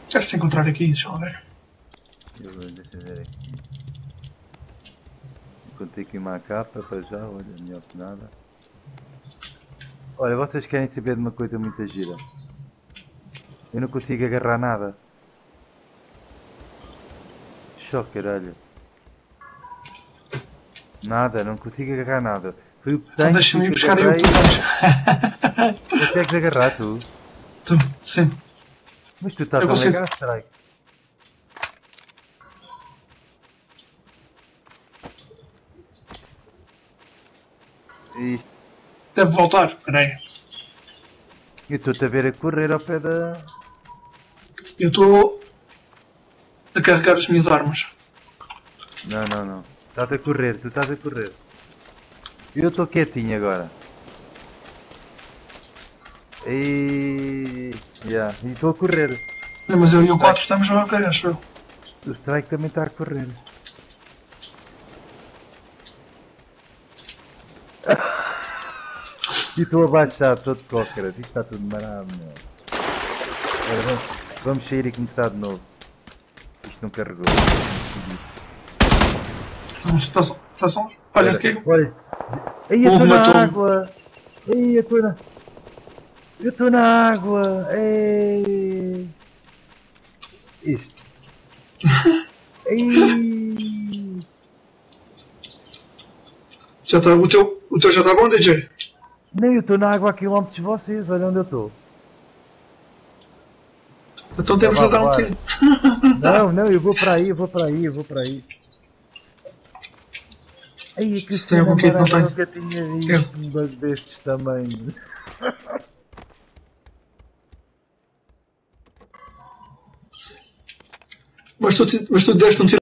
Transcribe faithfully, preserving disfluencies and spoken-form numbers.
Deve-se encontrar aqui, deixa eu ver. Eu vou, deixa eu ver aqui. Encontrei aqui uma capa para já, olha, melhor que nada. Olha, vocês querem saber de uma coisa muito gira? Eu não consigo agarrar nada. Só caralho. Nada, não consigo agarrar nada. Foi o que Então tenho. deixa-me ir que buscar aí o que tu agarrei. tens. Consegues agarrar tu? Tu, sim. Mas tu estás Eu a consigo. ligar, strike. Isto. Deve voltar, peraí. Eu estou-te a ver a correr ao pé da... Eu estou a carregar as minhas armas. Não, não, não. Estás a correr, tu estás a correr. Eu estou quietinho agora. E... Yeah. E estou a correr. Não, mas eu e o quatro estamos a carregar, acho eu. O strike também está a correr. E estou abaixado, estou de cócaras. Isto está tudo marado, meu. Agora vamos, vamos sair e começar de novo. Isto não carregou. Estamos, está, está só. Olha aqui. Olha. Aí eu estou na água. Aí eu estou na... Eu estou na água. Ei. Isto. Ei. Já está, o, teu, o teu já está bom, D J? Nem eu estou na água a quilómetros de vocês. Olha onde eu estou. Então temos de dar um tiro. Não, não, eu vou para aí, eu vou para aí, eu vou para aí. Aí que tem algum kit? Não tem. Nunca tinha visto um bug destes também. Mas tu, mas tu deste um tiro.